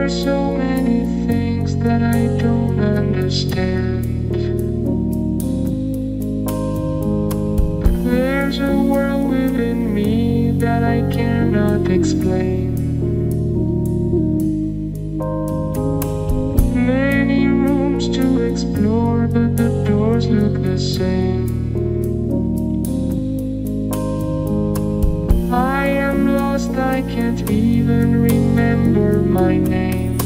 are so many things that I don't understand. There's a world within me that I cannot explain. Many rooms to explore, but the doors look the same. I am lost, I can't even remember my name.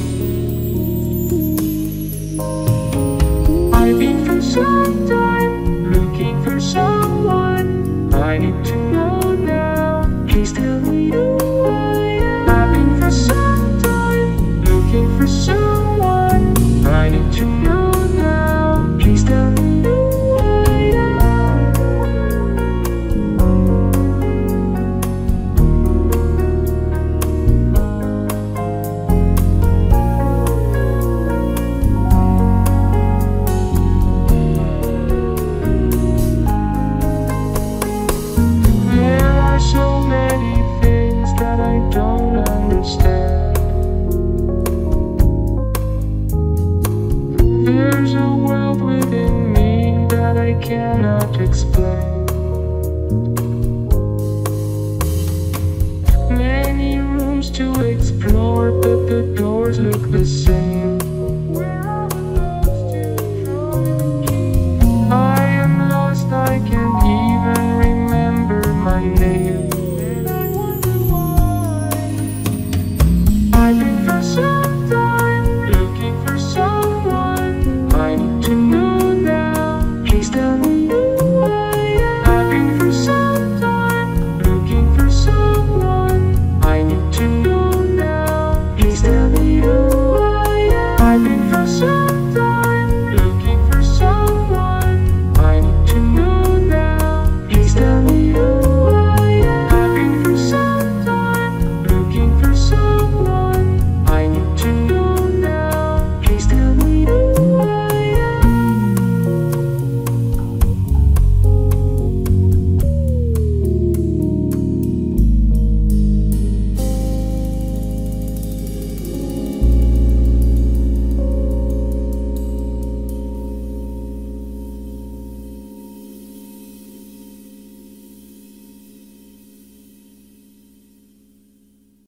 I've been for some time looking for someone I need to know now. Please tell me who I am. I've been for some time looking for someone I need to know now. Please tell me who I am. There are so many things that I don't understand. There's a world within me that I cannot explain. Many rooms to explore, but the doors look the same.